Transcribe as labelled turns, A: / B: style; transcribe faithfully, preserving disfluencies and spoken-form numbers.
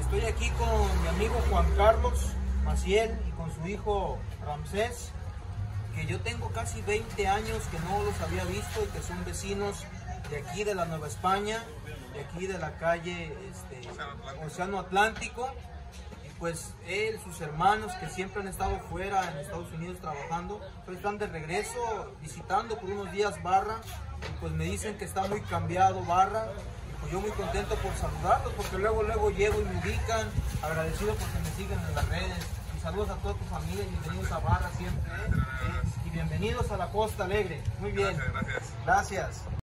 A: Estoy aquí con mi amigo Juan Carlos Maciel y con su hijo Ramsés, que yo tengo casi veinte años que no los había visto y que son vecinos de aquí de la Nueva España, de aquí de la calle este, Océano Atlántico. Y pues él, sus hermanos que siempre han estado fuera en Estados Unidos trabajando, pues están de regreso visitando por unos días Barra, y pues me dicen que está muy cambiado Barra. Pues yo muy contento por saludarlos, porque luego luego llego y me ubican, agradecido porque me siguen en las redes. Y saludos a toda tu familia y bienvenidos a Barra siempre, ¿eh? Y bienvenidos a la Costa Alegre. Muy bien.
B: Gracias, gracias.
A: Gracias.